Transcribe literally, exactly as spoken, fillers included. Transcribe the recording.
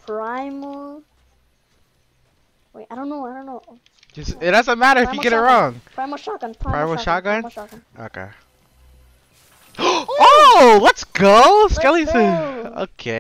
Primal. Wait, I don't know. I don't know. Just, it doesn't matter if Primal you get shotgun. it wrong. Primal shotgun. Primal, Primal shotgun. shotgun? Primal shotgun. Okay. Oh, let's go, Let's Skeleton. go. Okay.